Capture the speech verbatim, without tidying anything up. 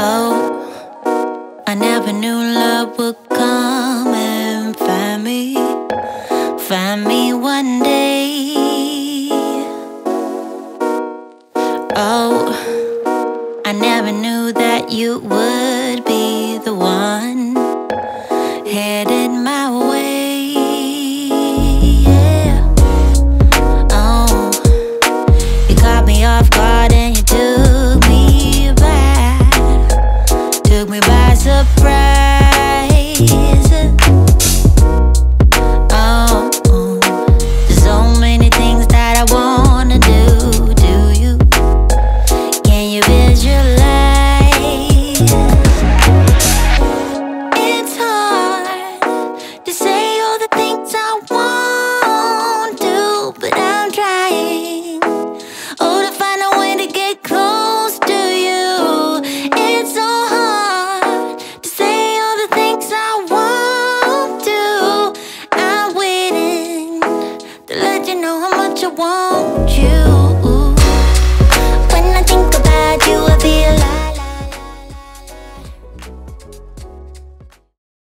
Oh, I never knew love would come and find me, find me one day. Oh, I never knew that you would be the one headed my way. Yeah. Oh, you caught me off guard and you took me back, took me by surprise. Oh, there's so many things that I wanna do. Do you? Can you visualize? It's hard to say all the things I won't do, but I'm trying. Oh, to find a way to get close to you. It's so hard to say all the things I won't do. I'm waiting to let you know how much I want you.